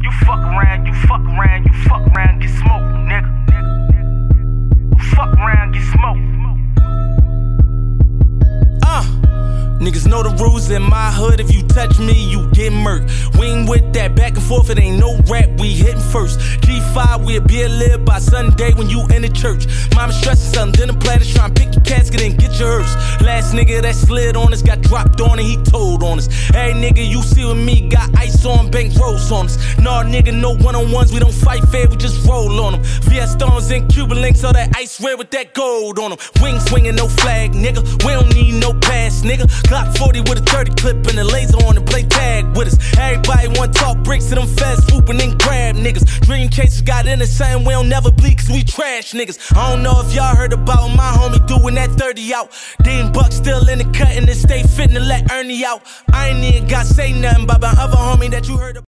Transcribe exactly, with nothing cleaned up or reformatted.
You fuck around, you fuck around, you fuck around, get smoked, nigga. Fuck around, get smoked. Uh, niggas know the rules in my hood. If you touch me, you get murked. We ain't with that back and forth, it ain't no rap, we hitting first. G five, we'll be a live by Sunday when you in the church. Mama stressing something, then the platters trying to pick your casket and get your hearse. Last nigga that slid on us got dropped on and he told on us. Hey nigga, you see with me, got ice on, bank rolls on us. Nah nigga, no one-on-ones, we don't fight fair, we just roll on them. V S Stones and Cuban links, all that ice red with that gold on them. Wing swinging, no flag, nigga, we don't need no pass, nigga. Glock forty with a thirty clip and a laser on to play tag with us. Everybody want talk bricks to them feds swooping and grab niggas. Dream chasers got in the same, we don't never bleed cause we trash niggas. I don't know if y'all heard about my homie doing that thirty out. Dean Buck still in the cut and it stay fitting to let Ernie out. I ain't even got say nothing about my other homie that you heard about.